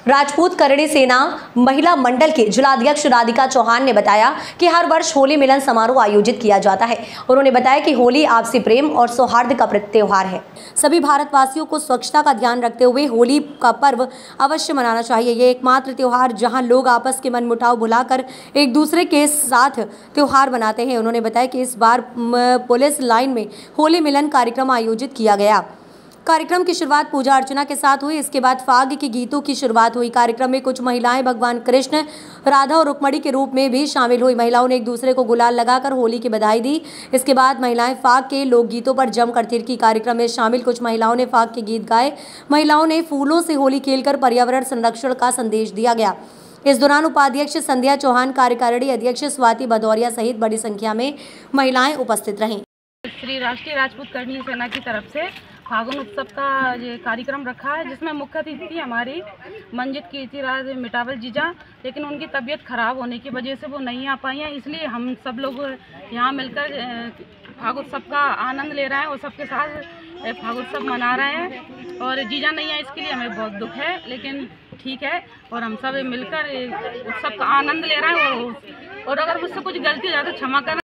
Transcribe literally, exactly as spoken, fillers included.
राजपूत करणी सेना महिला मंडल के जिलाध्यक्ष राधिका चौहान ने बताया कि हर वर्ष होली मिलन समारोह आयोजित किया जाता है। उन्होंने बताया कि होली आपसी प्रेम और सौहार्द का त्योहार है। सभी भारतवासियों को स्वच्छता का ध्यान रखते हुए होली का पर्व अवश्य मनाना चाहिए। ये एकमात्र त्योहार जहां लोग आपस के मनमुटाव भुलाकर एक दूसरे के साथ त्योहार मनाते हैं। उन्होंने बताया कि इस बार पुलिस लाइन में होली मिलन कार्यक्रम आयोजित किया गया। कार्यक्रम की शुरुआत पूजा अर्चना के साथ हुई। इसके बाद फाग के गीतों की शुरुआत हुई। कार्यक्रम में कुछ महिलाएं भगवान कृष्ण, राधा और रुक्मणी के रूप में भी शामिल हुई। महिलाओं ने एक दूसरे को गुलाल लगाकर होली की बधाई दी। इसके बाद महिलाएं फाग के लोकगीतों पर जमकर थिरकी। कार्यक्रम में शामिल कुछ महिलाओं ने फाग के गीत गाए। महिलाओं ने फूलों से होली खेलकर पर्यावरण संरक्षण का संदेश दिया गया। इस दौरान उपाध्यक्ष संध्या चौहान, कार्यकारिणी अध्यक्ष स्वाति भदौरिया सहित बड़ी संख्या में महिलाएं उपस्थित रहीं। श्री राष्ट्रीय राजपूत करणी सेना की तरफ से फागुन उत्सव का ये कार्यक्रम रखा है, जिसमें मुख्य अतिथि हमारी मंजित कीर्तिराज मिटावल जीजा, लेकिन उनकी तबीयत खराब होने की वजह से वो नहीं आ पाई हैं। इसलिए हम सब लोग यहाँ मिलकर फागुत्सव का आनंद ले रहे हैं और सबके साथ फागुत्सव मना रहे हैं। और जीजा नहीं है, इसके लिए हमें बहुत दुख है, लेकिन ठीक है और हम सब मिलकर उत्सव का आनंद ले रहे हैं। और अगर मुझसे कुछ गलती हो जाए तो क्षमा करना।